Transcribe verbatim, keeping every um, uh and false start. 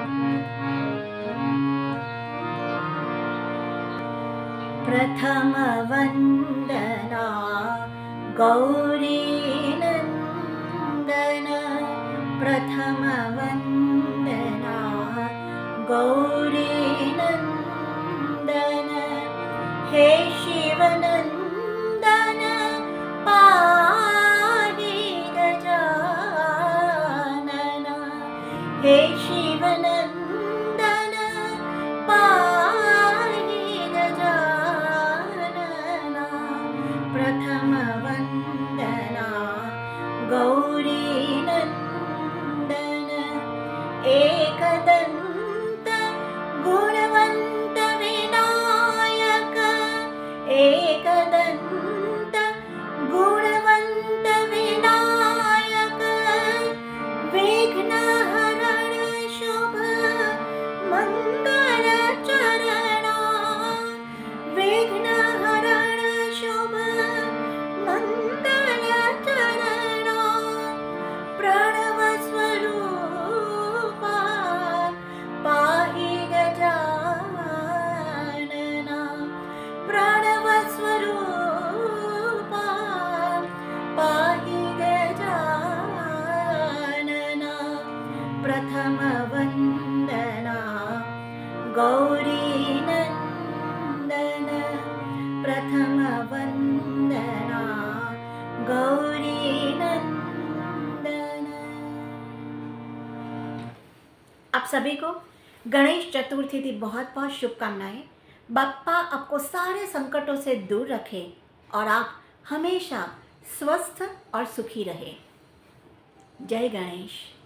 प्रथम वंदना गौरी नंदन, प्रथम वंदना गौरी नंदन, हे शिवनंदन पाहि गजानन, हे शिवनंदन पाहि गजानन, प्रथम वंदना गौरी नंदन, एकदंत गुणवंत विनायक, एकदंत गुणवंत विनायक, विघ्नहरण शुभ मंगल चरणा, विघ्नहरण शुभ मंगल चरणा, प्रणव स्वरूपा पाहि गजानना, प्रणव स्वरूपा पाहि गजानना, प्रथम वंदना गौरी नंदन, प्रथम वंदना गौरी नंदन। आप सभी को गणेश चतुर्थी की बहुत बहुत शुभकामनाएं। बप्पा आपको सारे संकटों से दूर रखे और आप हमेशा स्वस्थ और सुखी रहे। जय गणेश।